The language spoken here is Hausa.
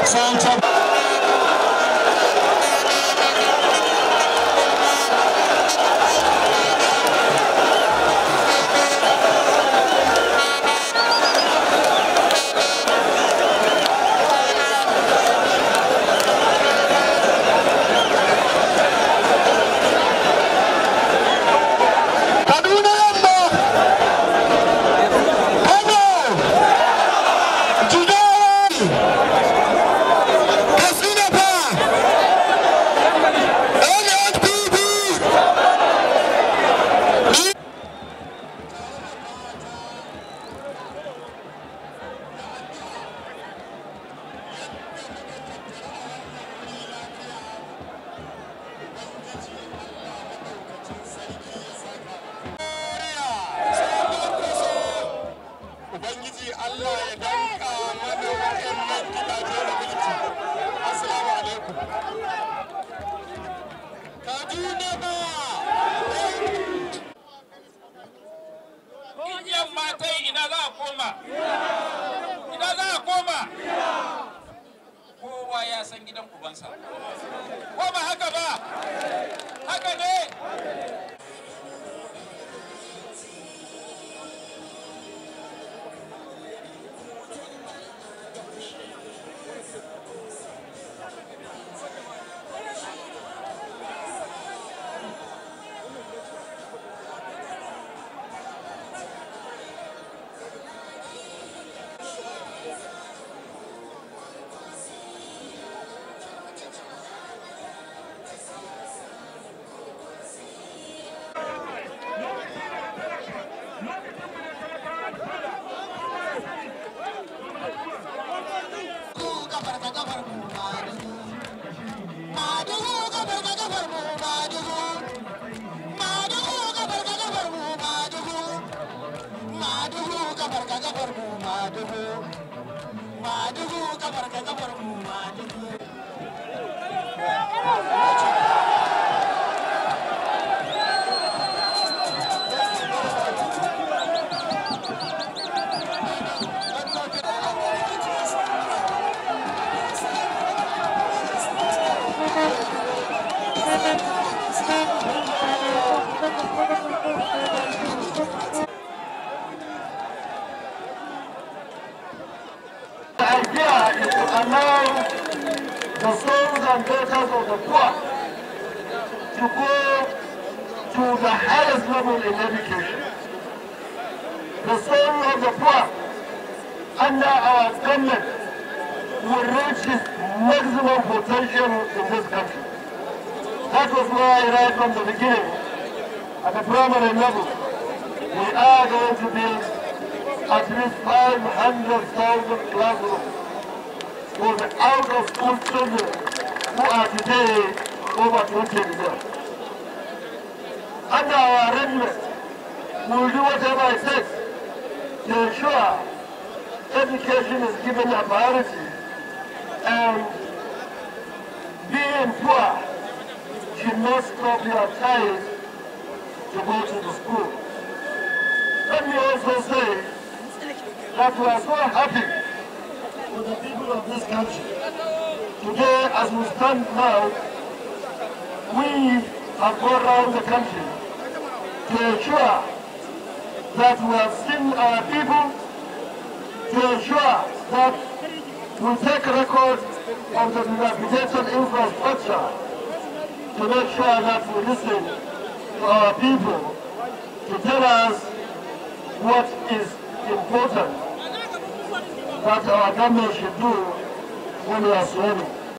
Kowa ya san gidan ubansa. Ko ba haka ba? Haka ne? Allow the sons and daughters of the poor to go to the highest level in education. The sons of the poor under our government will reach its maximum potential in this country. That was why right from the beginning, at the primary level, we are going to build at least 500,000 classrooms for the out-of-school children who are today over 20 years old. Under our arrangement, we will do whatever it takes to ensure education is given a priority, and being poor should not stop your child to go to the school. Let me also say that we are so happy with the people of this country. Today, as we stand now, we have gone around the country to ensure that we have seen our people, to ensure that we take record of the dilapidated infrastructure, to make sure that we listen to our people, to tell us what is important that our government should do when we are swimming.